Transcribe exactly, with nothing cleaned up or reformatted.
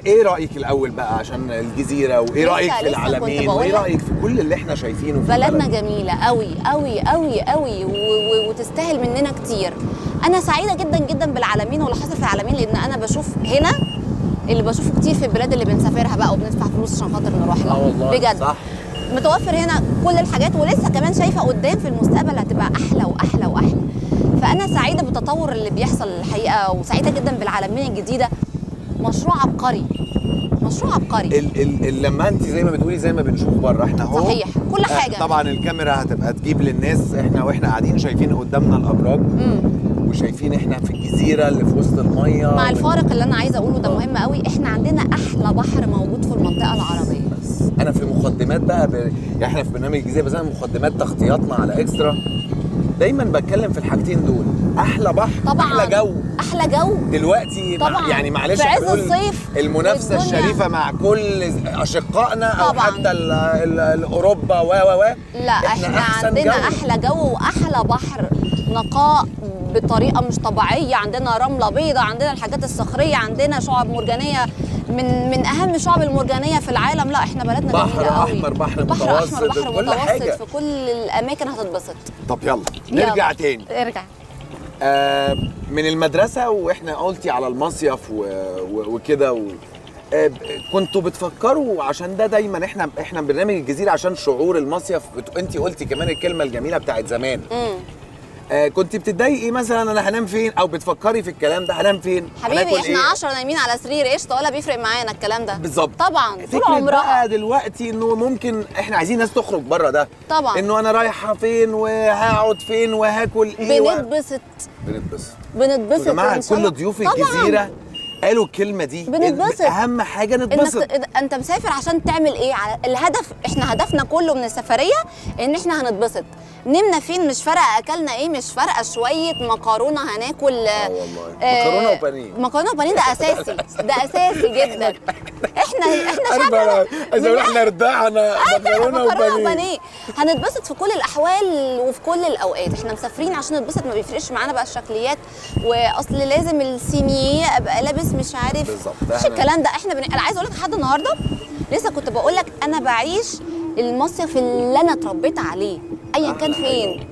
ايه رايك الاول بقى عشان الجزيره، وايه رايك في العلمين، وايه رايك في كل اللي احنا شايفينه في بلدنا؟ جميله قوي قوي قوي قوي وتستاهل مننا كتير. انا سعيده جدا جدا بالعلمين واللي حصل في العلمين، لان انا بشوف هنا اللي بشوفه كتير في البلاد اللي بنسافرها بقى وبندفع فلوس عشان خاطر نروح لها. اه والله بجد صح. متوفر هنا كل الحاجات، ولسه كمان شايفه قدام في المستقبل هتبقى احلى واحلى واحلى. فانا سعيده بالتطور اللي بيحصل الحقيقه، وسعيده جدا بالعلمين الجديده. مشروع عبقري، مشروع عبقري. ال ال ال لما انت زي ما بتقولي زي ما بنشوف بره احنا اهو صحيح كل حاجه. آه طبعا الكاميرا هتبقى تجيب للناس احنا واحنا قاعدين شايفين قدامنا الابراج، امم وشايفين احنا في الجزيره اللي في وسط الميه. مع الفارق اللي انا عايزه اقوله ده مهم قوي، احنا عندنا احلى بحر موجود في المنطقه العربيه. بس انا في مقدمات بقى ب... يعني احنا في برنامج الجزيره بس انا مقدمات تغطياتنا على اكسترا دايما بتكلم في الحاجتين دول، احلى بحر طبعا، احلى جو، احلى جو دلوقتي طبعا. مع يعني معلش في عز الصيف المنافسه الشريفه مع كل اشقائنا او طبعا. حتى ال ال الاوروبا و و و لا احنا, احنا عندنا جو. احلى جو واحلى بحر، نقاء بطريقه مش طبيعيه، عندنا رمله بيضاء، عندنا الحاجات الصخريه، عندنا شعاب مرجانيه من من اهم الشعب المرجانيه في العالم. لا احنا بلدنا بحر جميله قوي. احمر، بحر بحر متوسط، احمر، بحر كل متوسط حاجة. في كل الاماكن هتتبسط. طب يلا نرجع يلا. تاني ارجع. آه من المدرسه واحنا قلتي على المصيف وكده و... آه كنتوا بتفكروا عشان ده دايما احنا احنا برنامج الجزيره عشان شعور المصيف بت... انت قلتي كمان الكلمه الجميله بتاعت زمان. امم آه كنت بتتضايقي مثلا انا هنام فين، او بتفكري في الكلام ده هنام فين؟ حبيبي احنا عشرة نايمين على سرير قشطه ولا بيفرق معانا الكلام ده. بالظبط طبعا طول عمرها. بقى دلوقتي انه ممكن احنا عايزين ناس تخرج بره ده طبعا، انه انا رايحه فين وهقعد فين وهاكل ايه. بنتبسط بنتبسط بنتبسط يا جماعه. كل ضيوف الجزيره قالوا الكلمه دي، بنتبسط. اهم حاجه نتبسط. انك انت مسافر عشان تعمل ايه؟ على الهدف، احنا هدفنا كله من السفريه ان احنا هنتبسط. نمنا فين مش فارقه، اكلنا ايه مش فارقه، شويه مكرونه هناكل. اه والله آه مكرونه وبانيه. مكرونه وبانيه ده اساسي، ده اساسي جدا. احنا احنا شعب عايز اقول احنا رضعنا مكرونه وبانيه. هنتبسط في كل الاحوال وفي كل الاوقات. احنا مسافرين عشان نتبسط، ما بيفرقش معانا بقى الشكليات، واصل لازم السينيه ابقى لابس مش عارف بالظبط. مش الكلام ده. احنا بن... انا عايزه اقول لك لحد النهارده لسه كنت بقول لك انا بعيش المصيف اللي انا اتربيت عليه ايا كان فين.